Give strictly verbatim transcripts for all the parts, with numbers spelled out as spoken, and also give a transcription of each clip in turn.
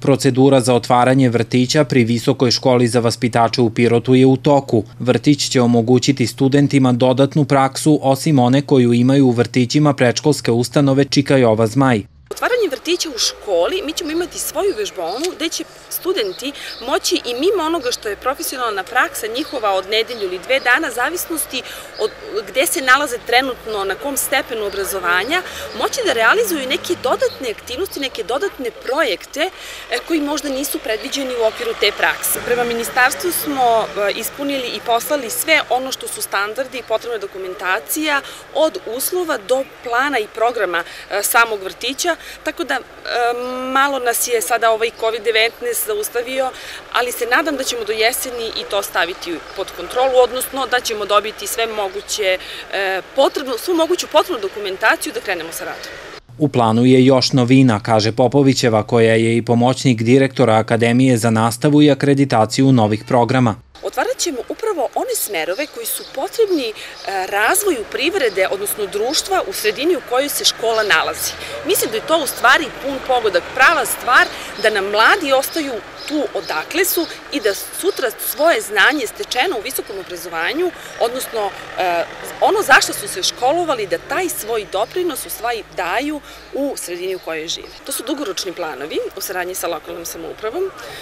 Procedura za otvaranje vrtića pri Visokoj školi za vaspitače u Pirotu je u toku. Vrtić će omogućiti studentima dodatnu praksu, osim one koju imaju u vrtićima predškolske ustanove Čika Jova Zmaj. Otvaranje vrtića u školi, mi ćemo imati svoju vežbaonu gde će studenti moći i mimo onoga što je profesionalna praksa njihova od nedelju ili dve dana, zavisnosti od gde se nalaze trenutno, na kom stepenu obrazovanja, moći da realizuju neke dodatne aktivnosti, neke dodatne projekte koji možda nisu predviđeni u okviru te prakse. Prema ministarstvu smo ispunili i poslali sve ono što su standardi i potrebna dokumentacija od uslova do plana i programa samog vrtića. Tako da malo nas je sada ovaj kovid devetnaest zaustavio, ali se nadam da ćemo do jeseni i to staviti pod kontrolu, odnosno da ćemo dobiti sve moguće potrebnu, svu moguću potrebnu dokumentaciju da krenemo sa radom. U planu je još novina, kaže Popovićeva, koja je i pomoćnik direktora Akademije za nastavu i akreditaciju novih programa. Otvarat ćemo upravo one smerove koji su potrebni razvoju privrede, odnosno društva u sredini u kojoj se škola nalazi. Mislim da je to u stvari pun pogodak, prava stvar da nam mladi ostaju tu odakle su i da sutra svoje znanje stečeno u visokom obrazovanju, odnosno ono zašto su se školovali, da taj svoj doprinos u stvari daju u sredini u kojoj žive. To su dugoročni planovi u saradnji sa lokalnom samoupravom.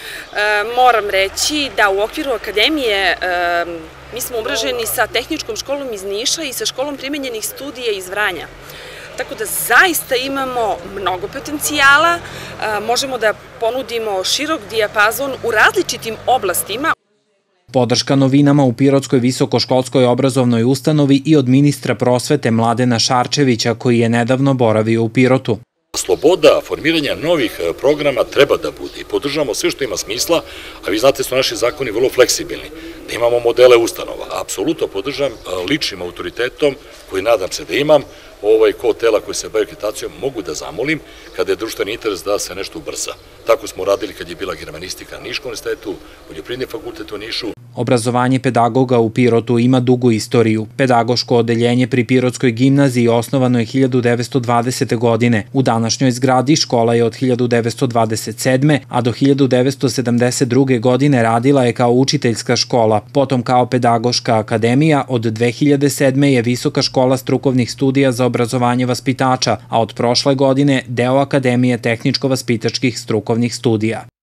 Moram reći da u okviru Akademije mi smo umreženi sa tehničkom školom iz Niša i sa školom primenjenih studija iz Vranja. Tako da zaista imamo mnogo potencijala, možemo da ponudimo širok dijapazon u različitim oblastima. Podrška novinama u Pirotskoj visokoškolskoj obrazovnoj ustanovi i od ministra prosvete Mladena Šarčevića, koji je nedavno boravio u Pirotu. Sloboda formiranja novih programa treba da bude i podržavamo sve što ima smisla, a vi znate su naši zakoni vrlo fleksibilni, da imamo modele ustanova. Apsolutno podržavam ličnim autoritetom, koji nadam se da imam, ovaj ko tela koji se bave akreditacijom, mogu da zamolim kada je društveni interes da se nešto ubrza. Tako smo radili kad je bila germanistika na Niškom univerzitetu, Poljoprivredni fakultet u Nišu. Obrazovanje pedagoga u Pirotu ima dugu istoriju. Pedagoško odeljenje pri Pirotskoj gimnaziji osnovano je hiljadu devetsto dvadesete. godine. U današnjoj zgradi škola je od hiljadu devetsto dvadeset sedme. a do hiljadu devetsto sedamdeset druge. godine radila je kao učiteljska škola, potom kao pedagoška akademija. Od dve hiljade sedme. je Visoka škola strukovnih studija za obrazovanje vaspitača, a od prošle godine deo Akademije tehničko-vaspitačkih strukovnih studija.